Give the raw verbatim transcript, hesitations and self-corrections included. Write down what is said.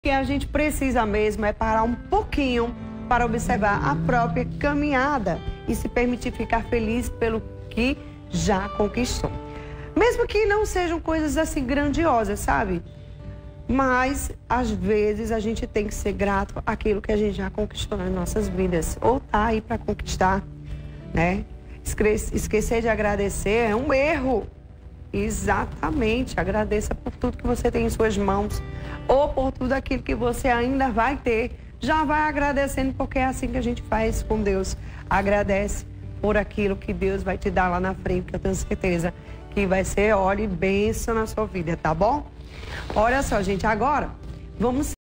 que a gente precisa mesmo é parar um pouquinho para observar a própria caminhada e se permitir ficar feliz pelo que já conquistou. Mesmo que não sejam coisas assim grandiosas, sabe? Mas, às vezes, a gente tem que ser grato àquilo que a gente já conquistou nas nossas vidas. Ou tá aí para conquistar, né? Esquecer de agradecer é um erro. Exatamente. Agradeça por tudo que você tem em suas mãos. Ou por tudo aquilo que você ainda vai ter. Já vai agradecendo, porque é assim que a gente faz com Deus. Agradece por aquilo que Deus vai te dar lá na frente, que eu tenho certeza que vai ser, olha, bênção na sua vida, tá bom? Olha só, gente, agora vamos